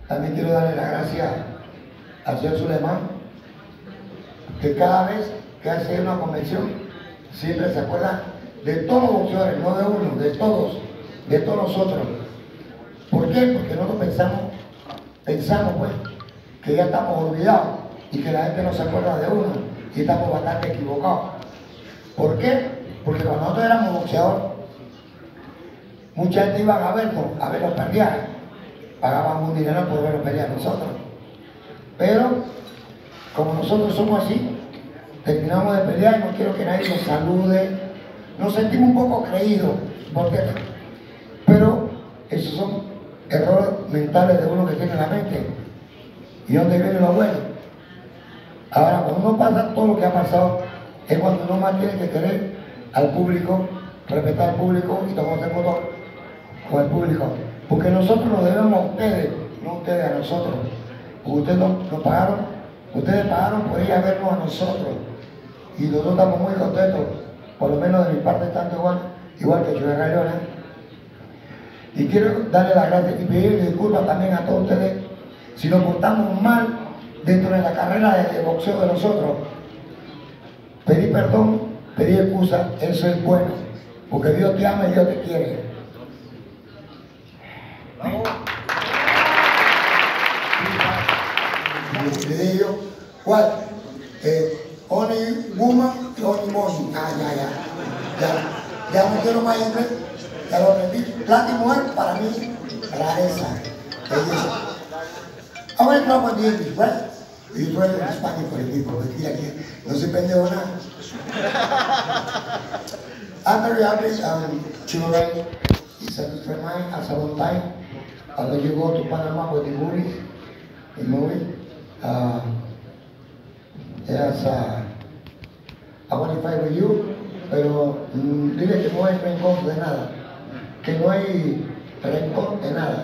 También quiero darle las gracias al señor Suleiman, que cada vez que hace una convención siempre se acuerda de todos los boxeadores, no de uno, de todos nosotros. ¿Por qué? Porque nosotros pensamos pues que ya estamos olvidados y que la gente no se acuerda de uno y estamos bastante equivocados. ¿Por qué? Porque cuando nosotros éramos boxeadores, mucha gente iba a vernos pelear, pagaban un dinero por vernos pelear nosotros. Pero como nosotros somos así, terminamos de pelear y no quiero que nadie nos salude, nos sentimos un poco creídos, porque, pero esos son errores mentales de uno que tiene en la mente. ¿Y dónde viene lo bueno? Ahora, cuando uno pasa todo lo que ha pasado, es cuando uno más tiene que querer al público, respetar al público y tomarse fotos con el público. Porque nosotros nos debemos a ustedes, no ustedes a nosotros. Porque ustedes nos pagaron, ustedes pagaron por ir a vernos a nosotros. Y nosotros estamos muy contentos, por lo menos de mi parte tanto igual que Chuy Rayona. Y quiero darle las gracias y pedirle disculpas también a todos ustedes si nos portamos mal dentro de la carrera de boxeo de nosotros. Pedir perdón, pedir excusa, eso es bueno, porque Dios te ama y Dios te quiere. ¿Vamos? Le digo, ¿cuál? Only woman, only money. Ya no quiero más inglés, ya lo aprendí. Plata y mujer, para mí, rareza. I want to talk about the English, right? You try to Spanish for the people, aquí, no se pendejo nada. I'm very happy, Chuy is a good friend of mine, as a long time. When you go to Panama with the movie, yes, I want to fight with you, pero dile que no hay rencor de nada, que no hay rencor de nada.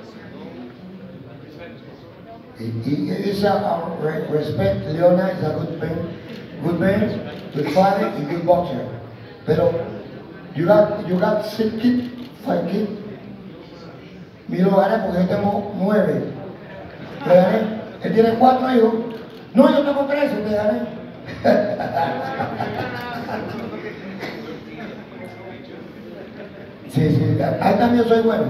Y it's a respect. Leona is a good man, good father, and good boxer. Pero you got 6 kids, 5 kids. Mi lo gané porque yo tengo 9. Le gané. Él tiene 4 hijos. No, yo tengo 13, te gané. Sí, ahí también soy bueno,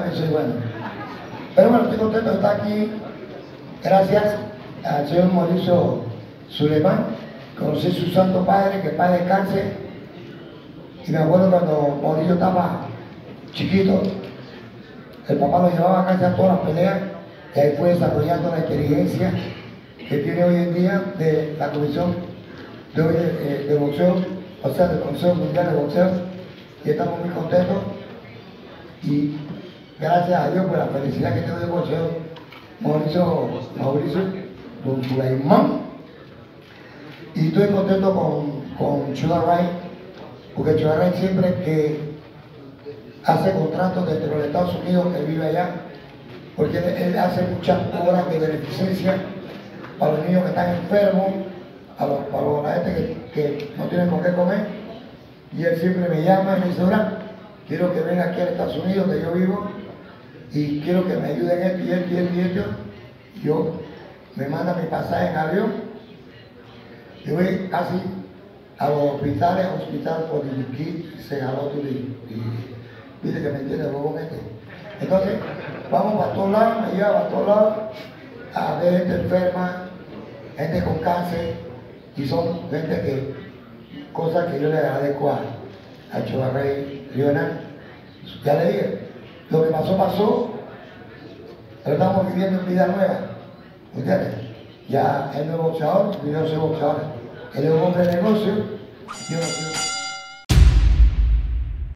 Pero bueno, estoy contento de estar aquí. Gracias al señor Mauricio Suleiman. Conocí a su santo padre, que paz descanse. Y me acuerdo cuando Mauricio estaba chiquito, el papá lo llevaba a casa a todas las peleas y ahí fue desarrollando la inteligencia que tiene hoy en día de la Comisión de Boxeo, o sea, del Consejo Mundial de Boxeo, y estamos muy contentos y gracias a Dios por la felicidad que tengo de boxeo. Mauricio Suleiman, y estoy contento con Chuy Ray, porque Chuy Ray siempre que hace contratos dentro de los Estados Unidos, él vive allá, porque él hace muchas obras de beneficencia para los niños que están enfermos, para la gente que no tienen con qué comer, y él siempre me llama y me dice, ahora quiero que venga aquí a Estados Unidos, donde yo vivo, y quiero que me ayuden esto y esto. Yo me manda mi pasaje en avión. Yo voy casi a los hospitales, por the kid, se jaló tu viste que me entiende, luego Entonces, vamos para todos lados, me lleva para todos lados a ver gente enferma, gente con cáncer, y son gente que, cosas que yo le agradezco a Chuy Ray Leonard. Ya le dije, lo que pasó, pero estamos viviendo en vida nueva, ¿entiendes? Ya él no es boxeador, yo no soy boxeador, él es un hombre de negocio, yo no soy